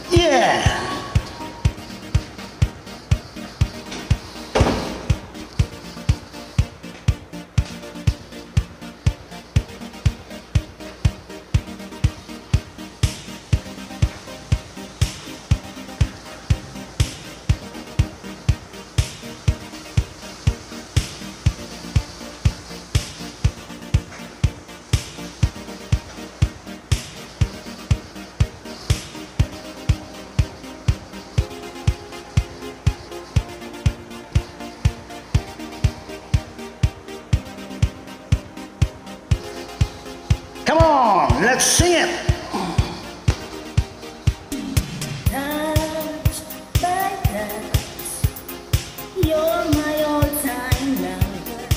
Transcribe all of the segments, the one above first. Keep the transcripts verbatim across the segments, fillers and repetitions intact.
Yeah. Come on, let's sing it. Touch by touch, you're my all-time lover.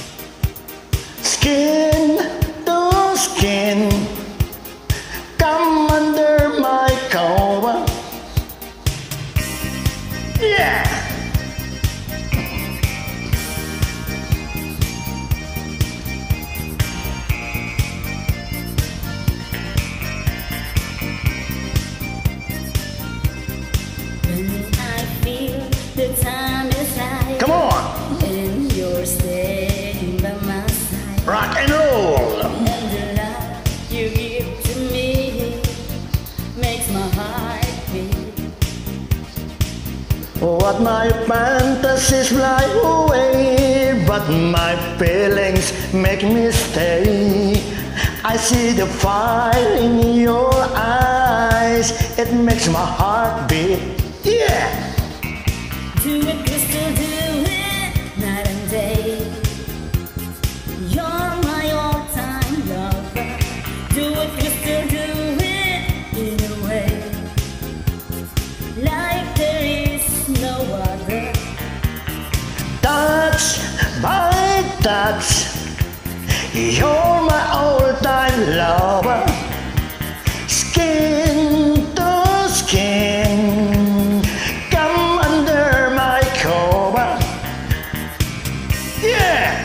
Skin to skin, come under my cover. Yeah. The time is right. Come on. And you're staying by my side. Rock and roll. And the love you give to me makes my heart beat. What my fantasies fly away, but my feelings make me stay. I see the fire in your eyes, it makes my heart beat. Yeah. Do it, crystal, do it, night and day. You're my all-time lover. Do it, crystal, do it, in a way like there is no other. Touch by touch, you're my all-time lover. Skin to skin, come under my cover. Yeah.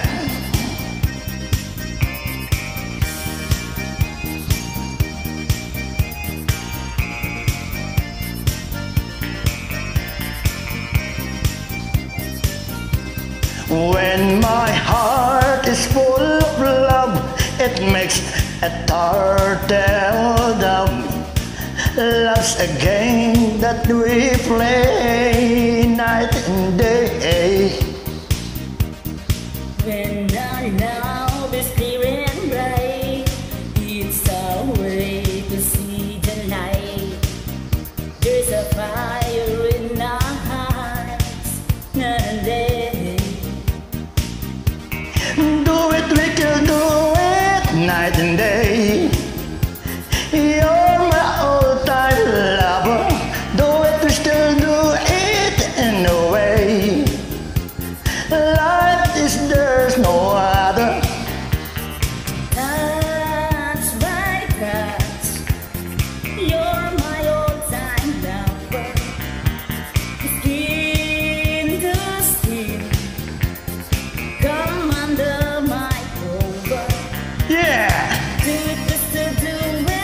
When my heart is full of love, it makes a turtle dove. Love's a game that we play night and day. When our love is clear and bright, it's our way to see the light. There's a fire in our hearts, night and day. Do it, we can do it night and day. You're my all-time lover. Do it, we still do it in a way. Life is, there's no other. Touch by touch, you're my all-time lover. Skin to skin, come under my cover. Yeah. Do it, just to do it.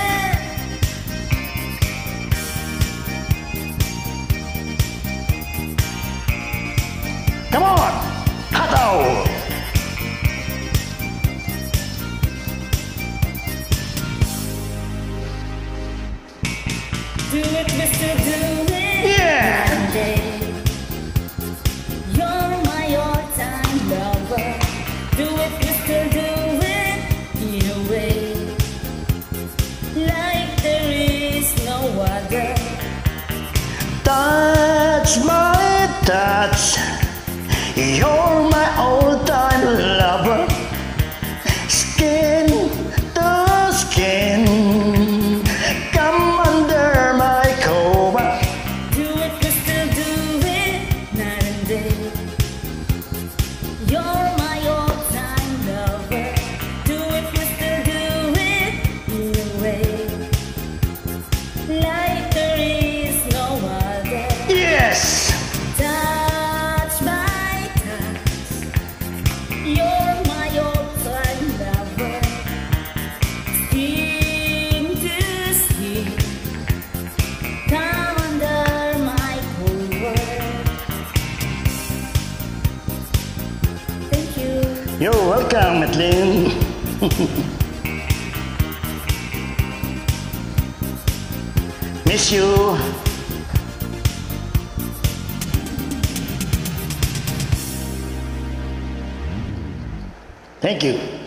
Come on, Hato. Do it, Mister Do It. Yeah. Night and day. You're my all-time lover. Do it, Mister Do It. In a way like there is no other. Touch my touch, you're my all-time lover. Skin to skin, come under my cover. Do it, Mister Do It. Night and day. You're my all-time lover. Do it, Mister Do It. In a way like there is no other. Yes. Touch by touch, You're welcome, Madeline. Miss you. Thank you.